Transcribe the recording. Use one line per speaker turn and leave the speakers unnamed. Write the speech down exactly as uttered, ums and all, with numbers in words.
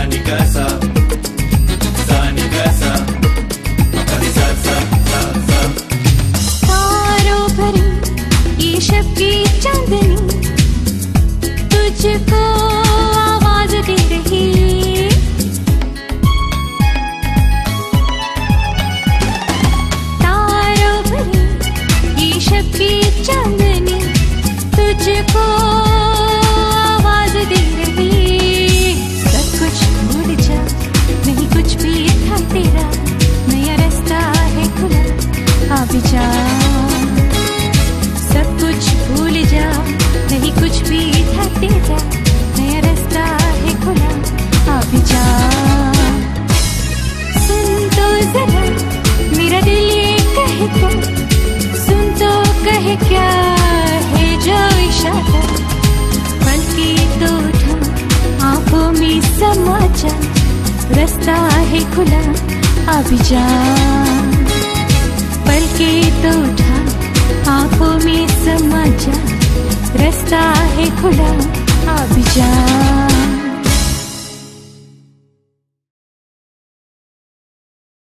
ni ga sa sa ni ga sa pa ni sa sa sa sa।
तारों भरी ये शब की चांदनी तुझको आवाज दे रही। तारों भरी ये शब की चांदनी तुझको आवाज दे रही। सब कुछ भूल जा, नहीं कुछ भी था तेरा, नया रास्ता है खुला आ भी जा। सब कुछ भूल जा, नहीं कुछ भी था तेरा, नया रास्ता है खुला आ भी जा। सुन तो जरा मेरा दिल ये कहे क्या, सुन तो कहे क्या है जो इशारा। पलके तो उठा आंखों में समा जा, रास्ता है खुला आ भी जा। पलके तो उठा आंखों में समा जा, रास्ता है खुला आ भी जा।